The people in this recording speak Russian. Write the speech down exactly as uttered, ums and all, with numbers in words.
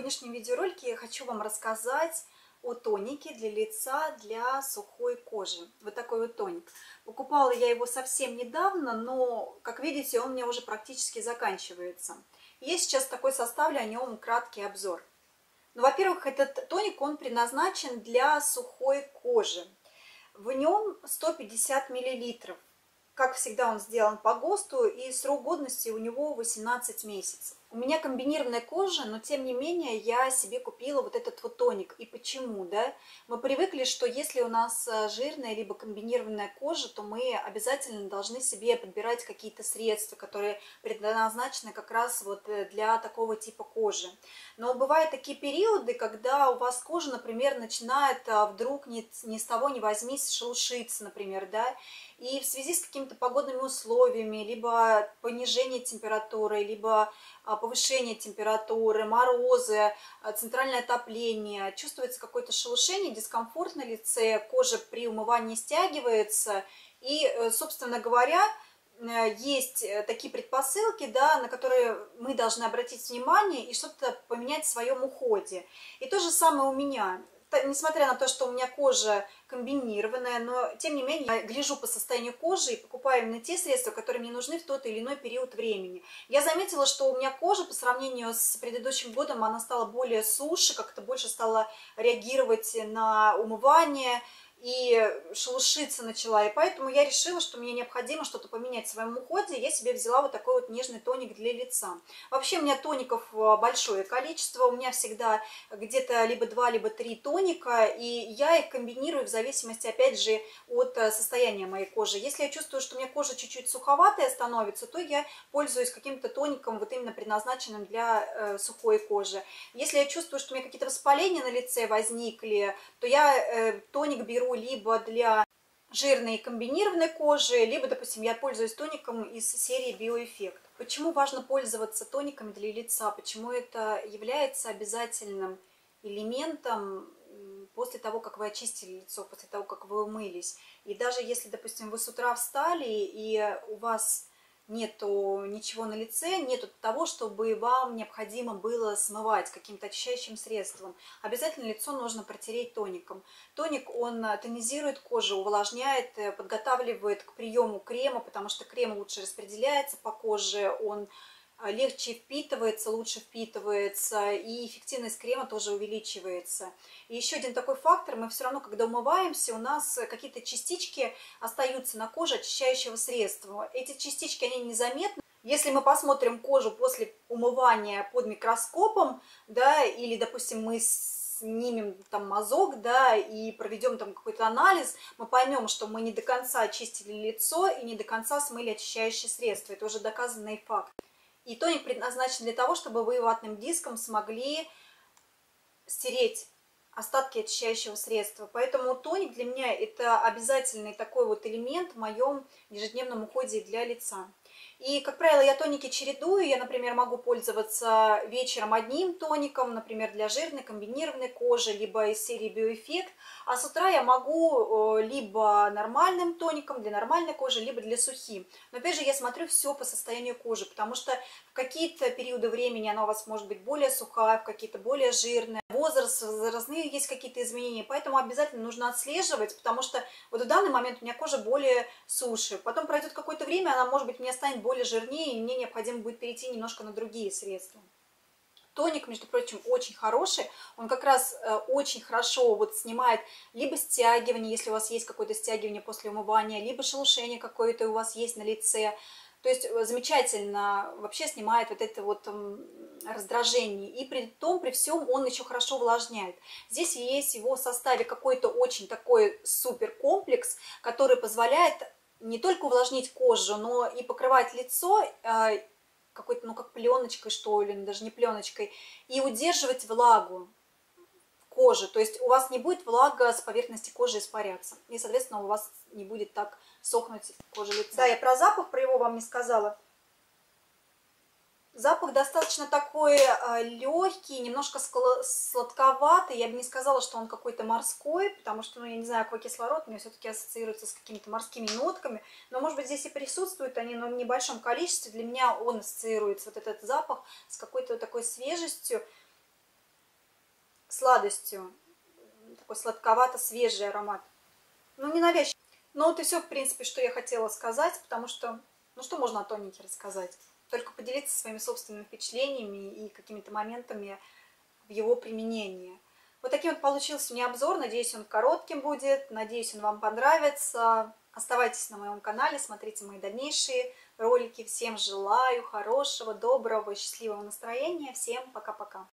сегодняшнем видеоролике я хочу вам рассказать о тонике для лица для сухой кожи. Вот такой вот тоник. Покупала я его совсем недавно, но, как видите, он у меня уже практически заканчивается. Я сейчас такой составлю о нем краткий обзор. Ну, во-первых, этот тоник, он предназначен для сухой кожи. В нем сто пятьдесят миллилитров. Как всегда, он сделан по ГОСТу, и срок годности у него восемнадцать месяцев. У меня комбинированная кожа, но тем не менее я себе купила вот этот вот тоник. И почему, да? Мы привыкли, что если у нас жирная либо комбинированная кожа, то мы обязательно должны себе подбирать какие-то средства, которые предназначены как раз вот для такого типа кожи. Но бывают такие периоды, когда у вас кожа, например, начинает вдруг ни, ни с того ни возьмись шелушиться, например, да, и в связи с какими-то погодными условиями, либо понижение температуры, либо повышение температуры, морозы, центральное отопление, чувствуется какое-то шелушение, дискомфорт на лице, кожа при умывании стягивается. И, собственно говоря, есть такие предпосылки, да, на которые мы должны обратить внимание и что-то поменять в своем уходе. И то же самое у меня. Несмотря на то, что у меня кожа комбинированная, но тем не менее я гляжу по состоянию кожи и покупаю именно те средства, которые мне нужны в тот или иной период времени. Я заметила, что у меня кожа по сравнению с предыдущим годом, она стала более суше, как-то больше стала реагировать на умывание и шелушиться начала. И поэтому я решила, что мне необходимо что-то поменять в своем уходе. Я себе взяла вот такой вот нежный тоник для лица. Вообще у меня тоников большое количество. У меня всегда где-то либо два, либо три тоника. И я их комбинирую в зависимости, опять же, от состояния моей кожи. Если я чувствую, что у меня кожа чуть-чуть суховатая становится, то я пользуюсь каким-то тоником, вот именно предназначенным для э, сухой кожи. Если я чувствую, что у меня какие-то воспаления на лице возникли, то я э, тоник беру либо для жирной комбинированной кожи, либо, допустим, я пользуюсь тоником из серии Биоэффект. Почему важно пользоваться тониками для лица? Почему это является обязательным элементом после того, как вы очистили лицо, после того, как вы умылись? И даже если, допустим, вы с утра встали и у вас нету ничего на лице, нету того, чтобы вам необходимо было смывать каким-то очищающим средством. Обязательно лицо нужно протереть тоником. Тоник, он тонизирует кожу, увлажняет, подготавливает к приему крема, потому что крем лучше распределяется по коже, он легче впитывается, лучше впитывается, и эффективность крема тоже увеличивается. И еще один такой фактор, мы все равно, когда умываемся, у нас какие-то частички остаются на коже очищающего средства. Эти частички, они незаметны. Если мы посмотрим кожу после умывания под микроскопом, да, или, допустим, мы снимем там мазок, да, и проведем там какой-то анализ, мы поймем, что мы не до конца очистили лицо и не до конца смыли очищающие средства. Это уже доказанный факт. И тоник предназначен для того, чтобы вы ватным диском смогли стереть остатки очищающего средства. Поэтому тоник для меня это обязательный такой вот элемент в моем ежедневном уходе для лица. И, как правило, я тоники чередую. Я, например, могу пользоваться вечером одним тоником, например, для жирной, комбинированной кожи, либо из серии Биоэффект. А с утра я могу либо нормальным тоником для нормальной кожи, либо для сухим. Но, опять же, я смотрю все по состоянию кожи, потому что в какие-то периоды времени она у вас может быть более сухая, в какие-то более жирные. Возраст, возрастные есть какие-то изменения, поэтому обязательно нужно отслеживать, потому что вот в данный момент у меня кожа более суше. Потом пройдет какое-то время, она, может быть, мне станет более жирнее, и мне необходимо будет перейти немножко на другие средства. Тоник, между прочим, очень хороший, он как раз э, очень хорошо вот снимает либо стягивание, если у вас есть какое-то стягивание после умывания, либо шелушение какое-то у вас есть на лице. То есть замечательно вообще снимает вот это вот раздражение. И при том, при всем он еще хорошо увлажняет. Здесь есть в его составе какой-то очень такой супер комплекс, который позволяет не только увлажнить кожу, но и покрывать лицо какой-то, ну как пленочкой что ли, даже не пленочкой, и удерживать влагу кожи. То есть у вас не будет влага с поверхности кожи испаряться. И, соответственно, у вас не будет так сохнуть кожа лица. Да, я про запах, про его вам не сказала. Запах достаточно такой э, легкий, немножко сладковатый. Я бы не сказала, что он какой-то морской, потому что, ну, я не знаю, аквакислород у меня все-таки ассоциируется с какими-то морскими нотками. Но, может быть, здесь и присутствуют они, но в небольшом количестве. Для меня он ассоциируется, вот этот запах, с какой-то такой свежестью. сладостью. Такой сладковато-свежий аромат. Ну, не навязчивый. Ну, вот и все, в принципе, что я хотела сказать, потому что, ну, что можно о тонике рассказать? Только поделиться своими собственными впечатлениями и какими-то моментами в его применении. Вот таким вот получился у меня обзор. Надеюсь, он коротким будет. Надеюсь, он вам понравится. Оставайтесь на моем канале, смотрите мои дальнейшие ролики. Всем желаю хорошего, доброго, счастливого настроения. Всем пока-пока.